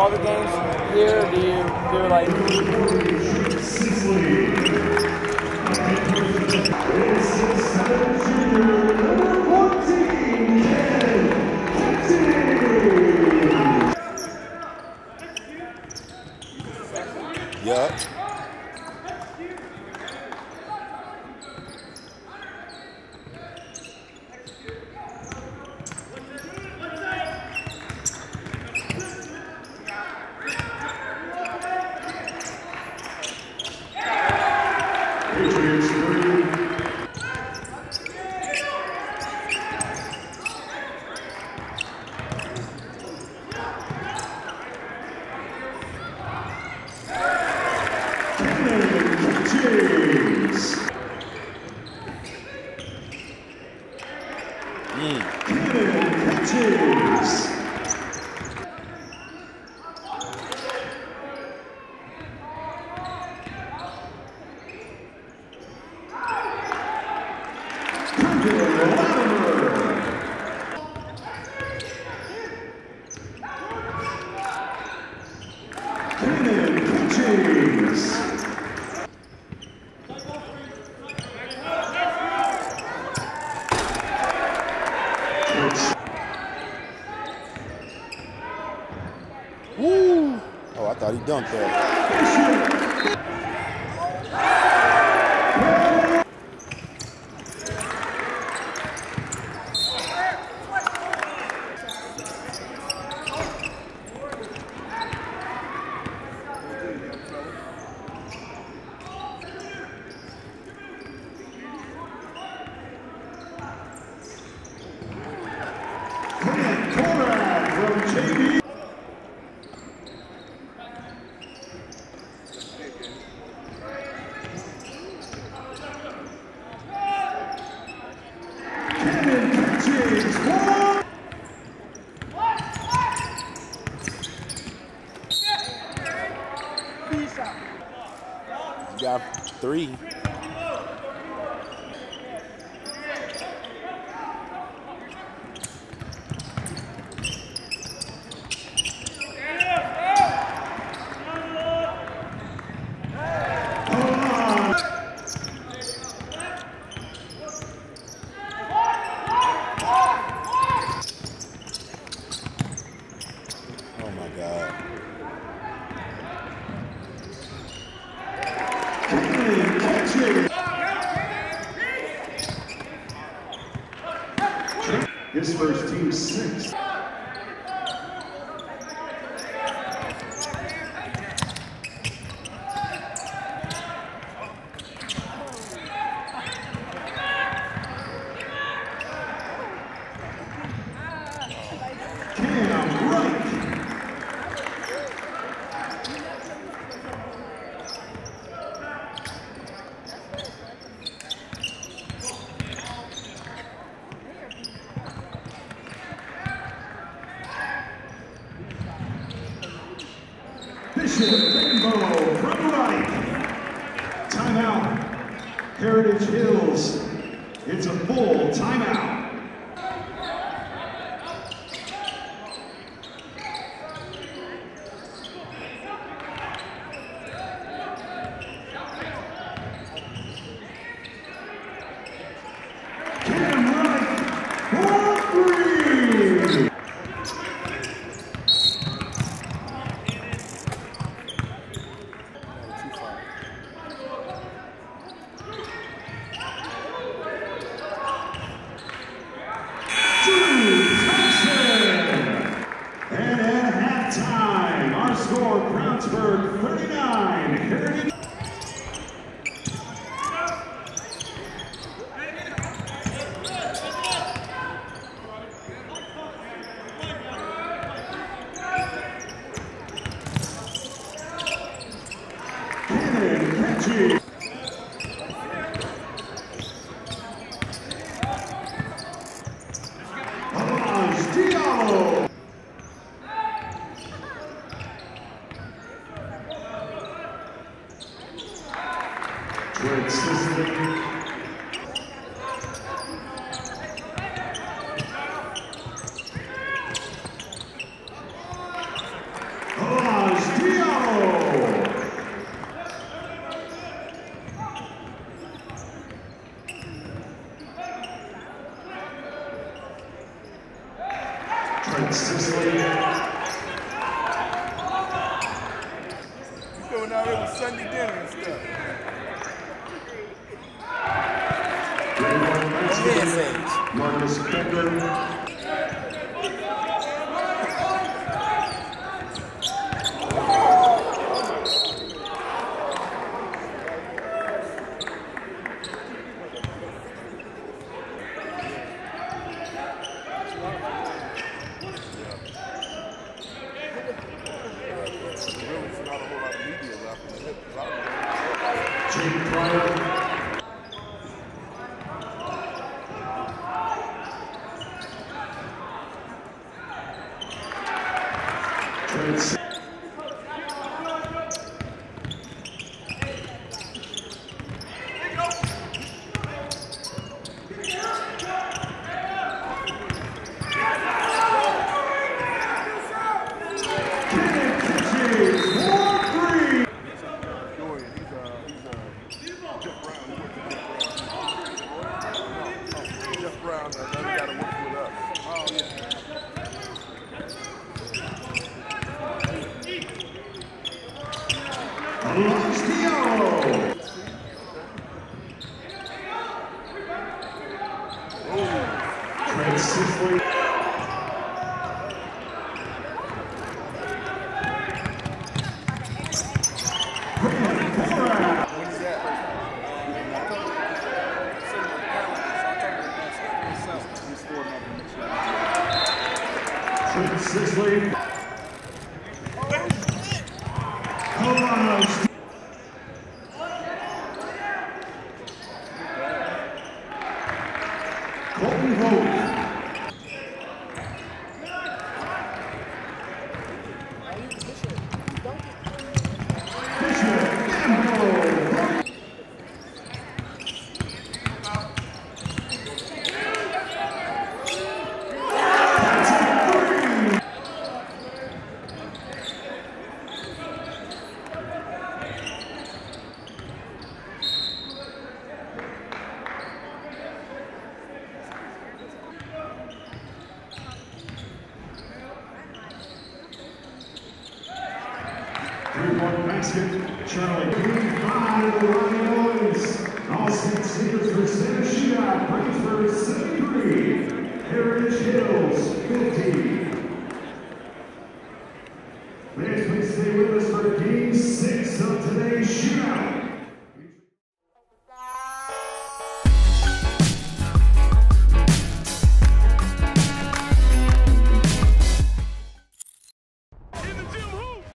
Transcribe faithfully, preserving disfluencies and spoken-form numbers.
all the games here, or do you do like? Yup. Kanon Catchings. Kanon Catchings. Woo! Oh, I thought he dunked that. From J V. Kanon Catchings. You got three. Oh my God. Kanon Catchings. His first team six. Cam Wright. Bishop Rainbow from right. Timeout. Heritage Hills. It's a full timeout. Cam Wright for three. And at halftime, our score, Brownsburg thirty-nine, Heritage. Kanon Catchings. Diallo. Trent Sisley. Oh, Trent Sisley. You going out here with Sunday dinner and stuff. Marcus Becker. Jake Pryor. Trent Sisely. Kanon Catchings, four three. Jeff Brown, uh, now we got to work with us. Oh, yeah. Trent Sisley. Trent Sisley. Colorado. Colton Hope. Bishop Gamble. Three-point basket, Charlie. Five, Ryan Owens. All six figures for center shootout. Brownsburg seventy-three. Heritage Hills fifty.